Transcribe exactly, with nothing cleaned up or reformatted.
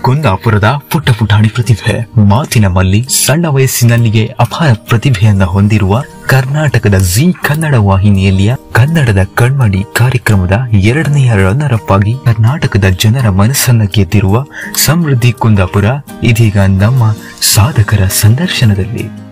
ಕುಂದಾಪುರದ ಪುಟ್ಟ ಪುಟಾಣಿ ಪ್ರತಿಭೆ ಮಾತಿನ ಮಲ್ಲಿ ಸಣ್ಣ ವಯಸ್ಸಿನಲ್ಲಿಯೇ ಅಪಾರ ಪ್ರತಿಭೆಯನ್ನ ಹೊಂದಿರುವ ಕರ್ನಾಟಕದ ಜೀ ಕನ್ನಡ ವಾಹಿನಿಯಲ್ಲಿಯ ಕನ್ನಡದ ಕಣ್ಮಣಿ ಕಾರ್ಯಕ್ರಮದ ಎರಡನೆಯ ರನ್ನರ್ ಅಪ್ ಆಗಿ ಕರ್ನಾಟಕದ ಜನರ ಮನಸ್ಸನ್ನ ಗೆದ್ದಿರುವ ಸಮೃದ್ಧಿ ಕುಂದಾಪುರ ಇದೀಗ ನಮ್ಮ ಸಾಧಕರ ಸಂದರ್ಶನದಲ್ಲಿ.